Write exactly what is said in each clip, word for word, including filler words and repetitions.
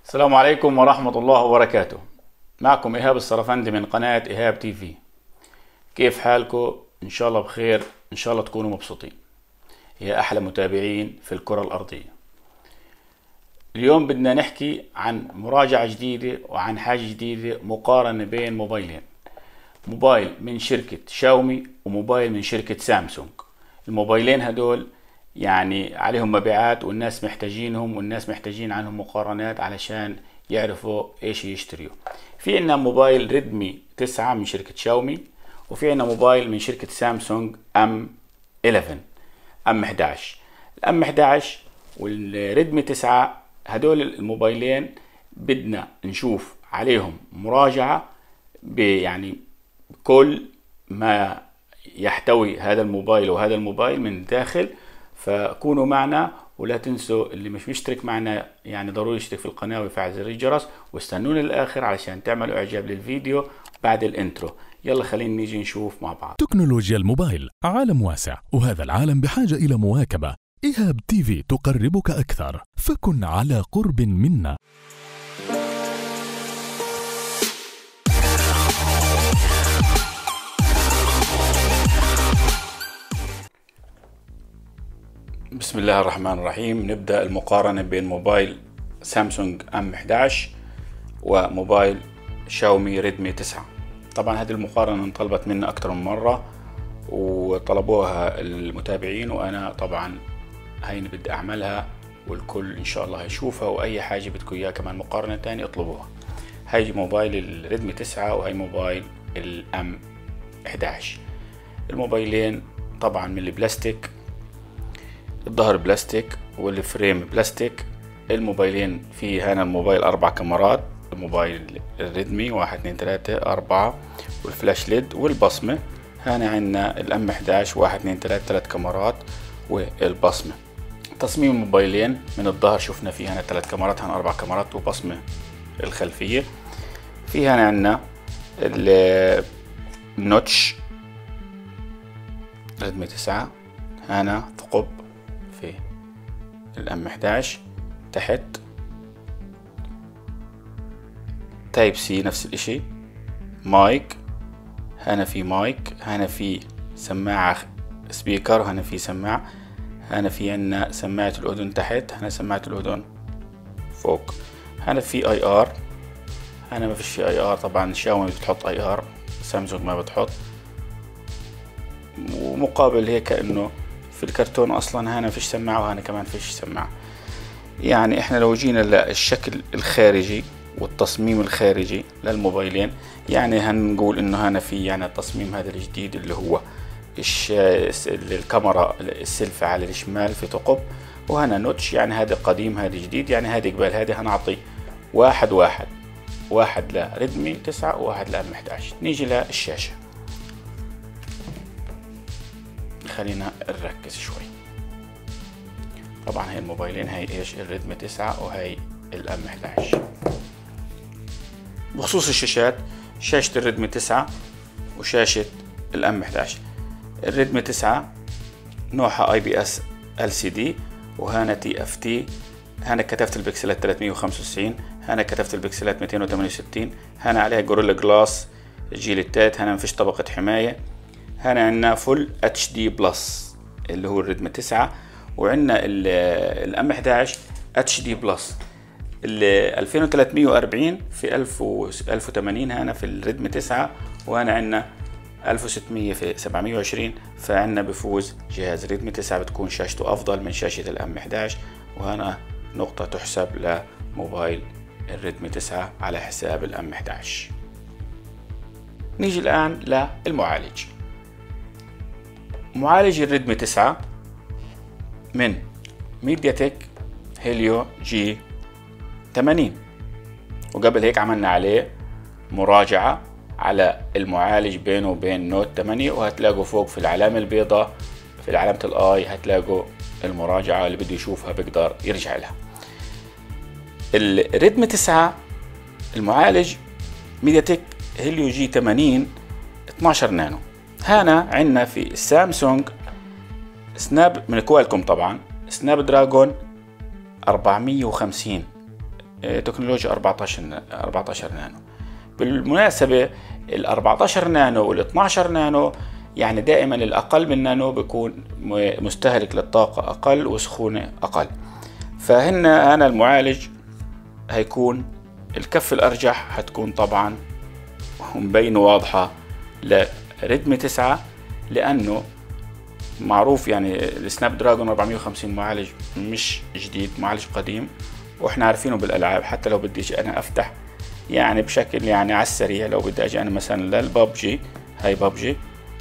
السلام عليكم ورحمة الله وبركاته. معكم إيهاب السرفندي من قناة إيهاب تي في. كيف حالكم؟ إن شاء الله بخير، إن شاء الله تكونوا مبسوطين. يا أحلى متابعين في الكرة الأرضية. اليوم بدنا نحكي عن مراجعة جديدة وعن حاجة جديدة، مقارنة بين موبايلين، موبايل من شركة شاومي وموبايل من شركة سامسونج. الموبايلين هدول يعني عليهم مبيعات والناس محتاجينهم، والناس محتاجين عنهم مقارنات علشان يعرفوا ايش يشتريوا. في عنا موبايل ريدمي تسعة من شركة شاومي، وفي عنا موبايل من شركة سامسونج ام إحدى عشر ام إحدى عشر. الام إحدى عشر والريدمي تسعة هدول الموبايلين بدنا نشوف عليهم مراجعة يعني كل ما يحتوي هذا الموبايل وهذا الموبايل من الداخل. فكونوا معنا، ولا تنسوا اللي مش مشترك معنا يعني ضروري يشترك في القناة ويفعل زر الجرس، واستنونا للآخر علشان تعملوا إعجاب للفيديو بعد الانترو. يلا خلينا نيجي نشوف مع بعض. تكنولوجيا الموبايل عالم واسع، وهذا العالم بحاجة إلى مواكبة. إيهاب تي في تقربك أكثر، فكن على قرب منا. بسم الله الرحمن الرحيم. نبدأ المقارنة بين موبايل سامسونج ام إحدى عشر وموبايل شاومي ريدمي تسعة. طبعا هذه المقارنة انطلبت منا أكثر من مرة وطلبوها المتابعين، وأنا طبعا هيني بدي أعملها والكل إن شاء الله هيشوفها، وأي حاجة بدكم إياها كمان مقارنة تاني اطلبوها. هاي موبايل الريدمي تسعة وهي موبايل الام إحدى عشر. الموبايلين طبعا من البلاستيك، الظهر بلاستيك والفريم بلاستيك. الموبايلين في هنا الموبايل أربع كاميرات، الموبايل الريدمي واحد اثنين ثلاثة أربعة، والفلاش ليد والبصمة. هنا عندنا الام إحدى عشر واحد اثنين ثلاثة ثلاث كاميرات والبصمة. تصميم الموبايلين من الظهر شفنا في هنا ثلاث كاميرات، هنا أربع كاميرات وبصمة الخلفية. في هنا عندنا النوتش ريدمي تسعة، هنا ثقب في الام إحدى عشر. تحت تايب سي نفس الاشي. مايك، هنا في مايك، هنا في سماعة سبيكر، هنا في سماعة، هنا في عنا سماعة الأذن تحت، هنا سماعة الأذن فوق. هنا في اي ار، هنا ما فيش في اي ار. طبعا شاومي بتحط اي ار، سامسونج ما بتحط. ومقابل هيك انه في الكرتون اصلا هنا فيش سماعة وهنا كمان فيش سماعة. يعني احنا لو جينا للشكل الخارجي والتصميم الخارجي للموبايلين، يعني هنقول انه هنا في يعني التصميم هذا الجديد اللي هو الكاميرا السيلفي على الشمال في ثقب، وهنا نوتش. يعني هذا قديم هذا جديد، يعني هذه قبل هذه. هنعطي واحد واحد واحد لريدمي تسعة وواحد لام إحدى عشر. نيجي للشاشة، خلينا نركز شوي. طبعا هاي الموبايلين، هاي ايش الريدمي تسعة وهي الام إحدى عشر. بخصوص الشاشات، شاشة الريدمي تسعة وشاشة الام إحدى عشر. الريدمي تسعة نوعها اي بي اس ال سي دي، وهنا تي اف تي. هنا كتفت البكسلات ثلاثمية وخمسة وتسعين، هنا كتفت البكسلات مئتين وثمانية وستين، هنا عليها جوريلا جلاس الجيل الثالث، هنا مفيش طبقة حماية. هنا عندنا فول اتش دي بلس اللي هو الريدمي تسعة، وعندنا الام إحدى عشر اتش دي بلس ألفين وثلاثمية وأربعين في ألف وثمانين هنا في الريدمي تسعة، وهنا عندنا ألف وستمية في سبعمية وعشرين. فعندنا بفوز جهاز ريدمي تسعة بتكون شاشته افضل من شاشة الام إحدى عشر، وهنا نقطة تحسب لموبايل الريدمي تسعة على حساب الام إحدى عشر. نيجي الآن للمعالج. معالج الريدمي تسعة من ميديا تك هيليو جي ثمانين، وقبل هيك عملنا عليه مراجعة على المعالج بينه وبين نوت ثمانية، وهتلاقوا فوق في العلامة البيضاء في علامة الاي هتلاقوا المراجعة، اللي بده يشوفها بيقدر يرجع لها. الريدمي تسعة المعالج ميديا تك هيليو جي ثمانين اثناشر نانو. هنا عندنا في السامسونج سناب من كوالكوم، طبعا سناب دراجون أربعمية وخمسين تكنولوجيا أربعتاشر نانو. بالمناسبة ال أربعتاشر نانو وال اثناشر نانو يعني دائما الأقل من نانو بيكون مستهلك للطاقة أقل وسخونة أقل. فهنا أنا المعالج هيكون الكف الأرجح هتكون طبعا مبينة واضحة لريدمي تسعة، لأنه معروف يعني السناب دراجون أربعمية وخمسين معالج مش جديد، معالج قديم واحنا عارفينه بالألعاب. حتى لو بدي اجي انا افتح يعني بشكل يعني على السريع، لو بدي اجي انا مثلا للببجي، هاي ببجي،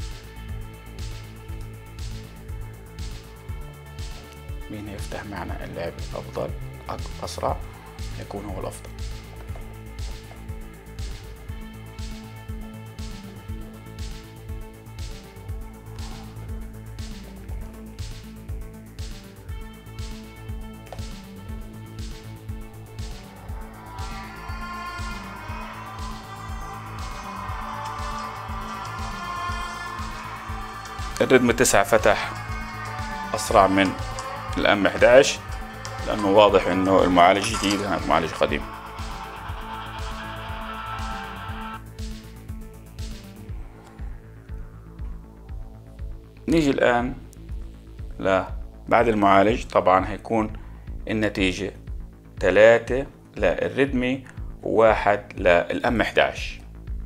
مين يفتح معنا اللعب افضل اسرع يكون هو الافضل. الريدمي تسعة فتح أسرع من الأم إحدى عشر لأنه واضح إنه المعالج جديد، هذا معالج قديم. نيجي الآن لا بعد المعالج، طبعا هيكون النتيجة ثلاثة للريدمي وواحد للأم إحدى عشر.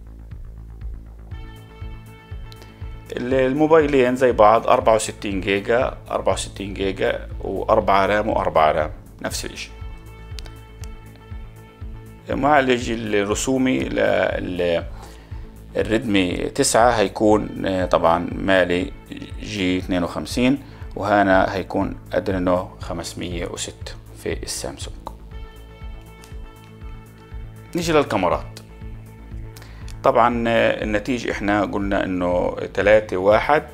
الموبايلين زي بعض، أربعة وستين جيجا أربعة وستين جيجا وأربعة رام وأربعة رام نفس الشيء. المعالج الرسومي للريدمي تسعة هيكون طبعا مالي جي اثنين وخمسين، وهنا هيكون أدرينو خمسمية وستة في السامسونج. نيجي للكاميرات. طبعا النتيجة احنا قلنا انه ثلاثة واحد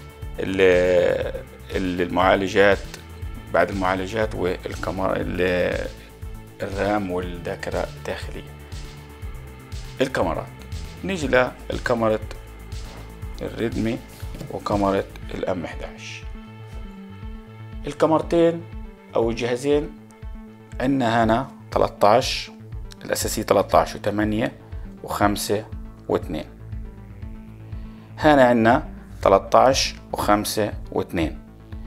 المعالجات بعد المعالجات والكاميرا الرام والذاكرة الداخلية. الكاميرات، نيجي للكاميرا الريدمي وكاميرا الام إحدى عشر. الكاميرتين او الجهازين عندنا هنا ثلاثة عشر الاساسي، ثلاثة عشر وثمانية وخمسة واثنين. هنا عندنا ثلاثة عشر وخمسة واثنين.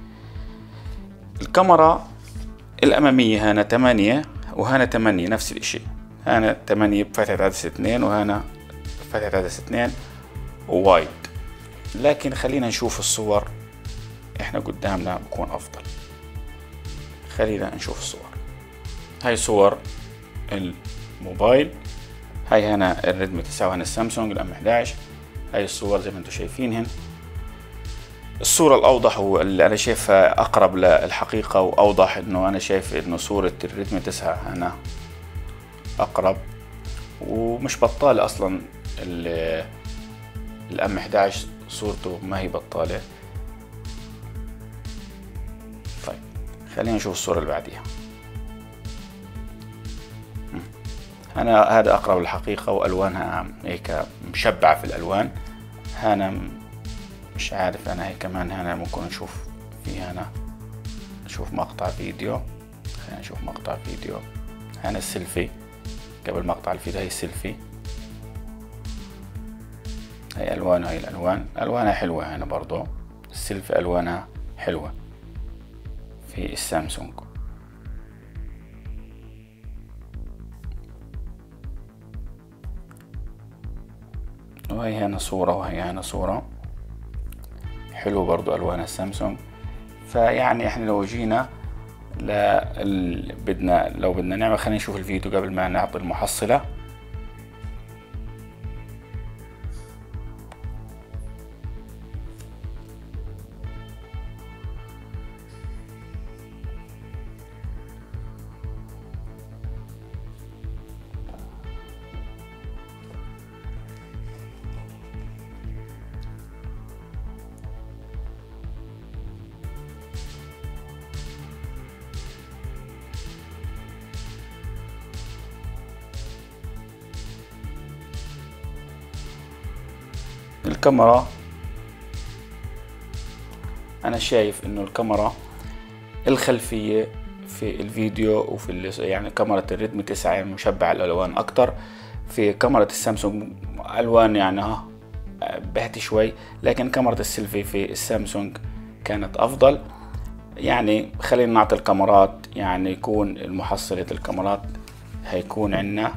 الكاميرا الأمامية هنا ثمانية وهنا ثمانية نفس الشيء، هنا ثمانية بفتحة عدسة اثنين وهنا فتحة عدسة اثنين ووايد. لكن خلينا نشوف الصور، احنا قدامنا بكون أفضل. خلينا نشوف الصور. هاي صور الموبايل، هاي هنا الريدمي تسعة وهنا السامسونج الام إحدى عشر. هاي الصور زي ما انتم شايفينهن. الصورة الأوضح واللي أنا شايفها أقرب للحقيقة وأوضح، إنه أنا شايف إنه صورة الريدمي تسعة هنا أقرب ومش بطالة أصلا. الام إحدى عشر صورته ما هي بطالة. طيب خلينا نشوف الصورة اللي بعديها. أنا هذا أقرب للحقيقة وألوانها هيك مشبعة في الألوان. هنا مش عارف، أنا هيك كمان هنا ممكن نشوف في هنا نشوف مقطع فيديو. خلينا نشوف مقطع فيديو. هنا السيلفي قبل مقطع الفيديو، هي السيلفي، هي ألوان، هاي الألوان ألوانها حلوة. هنا برضو السيلفي ألوانها حلوة في السامسونج. وهي هنا صورة وهي هنا صورة حلو برضو ألوان السامسونج. فيعني احنا لو جينا ل بدنا لو بدنا نعمل، خلينا نشوف الفيديو قبل ما نعطي المحصلة. الكاميرا أنا شايف إنه الكاميرا الخلفية في الفيديو وفي يعني كاميرا الريدمي تسعة يعني مشبع الالوان اكتر. في كاميرا السامسونج الوان يعني ها بهتي شوي، لكن كاميرا السيلفي في السامسونج كانت افضل. يعني خلينا نعطي الكاميرات، يعني يكون المحصلة الكاميرات هيكون عندنا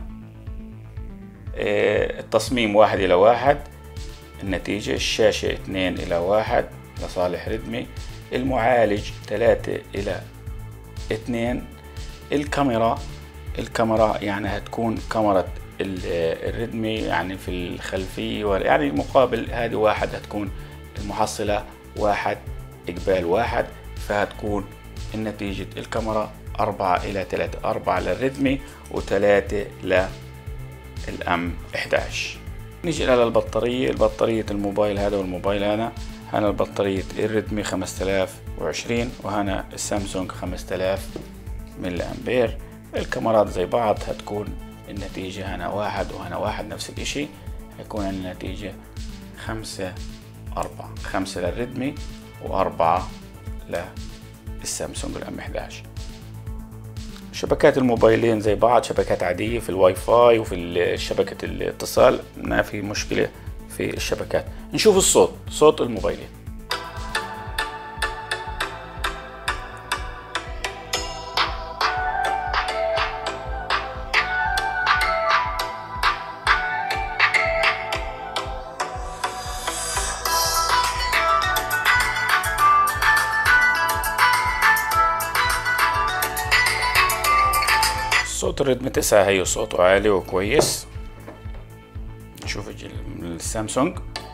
التصميم واحد الى واحد، النتيجة الشاشة اثنين الى واحد لصالح ريدمي، المعالج ثلاثة الى اثنين، الكاميرا الكاميرا يعني هتكون كاميرا الريدمي يعني في الخلفية، يعني مقابل هذه واحد هتكون المحصلة واحد إقبال واحد، فهتكون النتيجة الكاميرا أربعة إلى ثلاثة، أربعة للريدمي وثلاثة للأم إحدى عشر. نيجي إلى البطارية، البطارية الموبايل هذا والموبايل هذا، هنا البطارية الريدمي خمسة آلاف وعشرين وهنا السامسونج خمسة آلاف ملي أمبير. الكاميرات زي بعض، هتكون النتيجة هنا واحد وهنا واحد نفس الاشي، هيكون النتيجة خمسة أربعة، خمسة للريدمي وأربعة للسامسونج الأم إحدى عشر. شبكات الموبايلين زي بعض، شبكات عادية في الواي فاي وفي شبكة الاتصال، ما في مشكلة في الشبكات. نشوف الصوت، صوت الموبايلين. صوت الريدمي تسعة هي صوته عالي وكويس. نشوف السامسونج.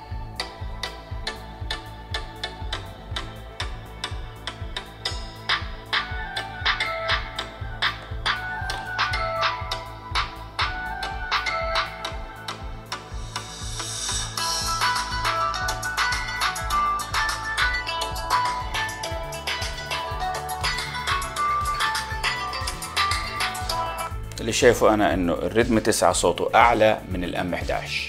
اللي شايفه انا انه الريدمي تسعة صوته اعلى من الام إحدى عشر،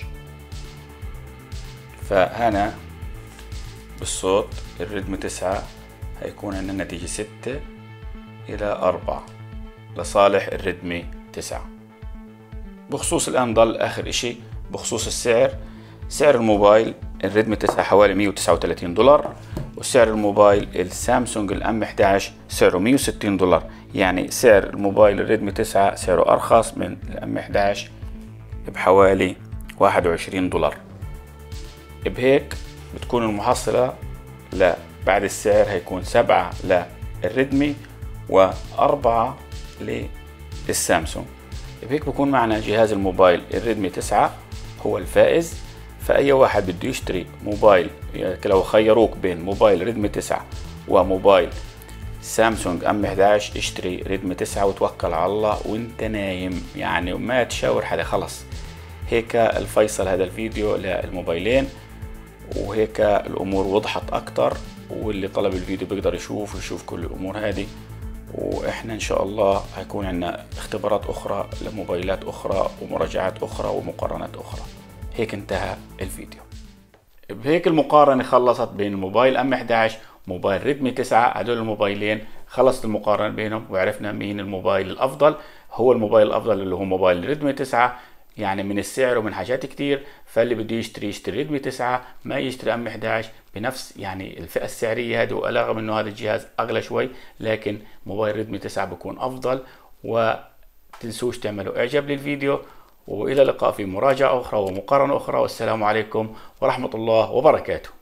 فهنا بالصوت الريدمي تسعة هيكون عندنا النتيجة ستة الى أربعة لصالح الريدمي تسعة. بخصوص الان ضل اخر اشي بخصوص السعر، سعر الموبايل الريدمي تسعة حوالي مية وتسعة وثلاثين دولار، وسعر الموبايل السامسونج الام إحدى عشر سعره مية وستين دولار. يعني سعر الموبايل الريدمي تسعة سعره ارخص من الام إحدى عشر بحوالي واحد وعشرين دولار. بهيك بتكون المحصلة لا بعد السعر هيكون سبعة للريدمي وأربعة للسامسونج. بهيك بكون معنا جهاز الموبايل الريدمي تسعة هو الفائز. فأي واحد بده يشتري موبايل، يعني لو خيروك بين موبايل ريدمي تسعة وموبايل سامسونج ام إحدى عشر، اشتري ريدمي تسعة وتوكل على الله وانت نايم، يعني وما تشاور حدا خلص. هيك الفيصل هذا الفيديو للموبايلين، وهيك الامور وضحت اكتر، واللي طلب الفيديو بيقدر يشوف ويشوف كل الامور هذه. واحنا ان شاء الله هيكون عندنا اختبارات اخرى لموبايلات اخرى ومراجعات اخرى ومقارنات اخرى. هيك انتهى الفيديو. بهيك المقارنة خلصت بين الموبايل ام إحدى عشر وموبايل ريدمي تسعة. هدول الموبايلين خلصت المقارنة بينهم وعرفنا مين الموبايل الافضل. هو الموبايل الافضل اللي هو موبايل ريدمي تسعة، يعني من السعر ومن حاجات كتير. فاللي بده يشتري يشتري ريدمي تسعة، ما يشتري ام إحدى عشر بنفس يعني الفئة السعرية هذه. ورغم انه هذا الجهاز اغلى شوي، لكن موبايل ريدمي تسعة بيكون افضل. وتنسوش تعملوا اعجاب للفيديو، والى اللقاء في مراجعة اخرى ومقارنة اخرى، والسلام عليكم ورحمة الله وبركاته.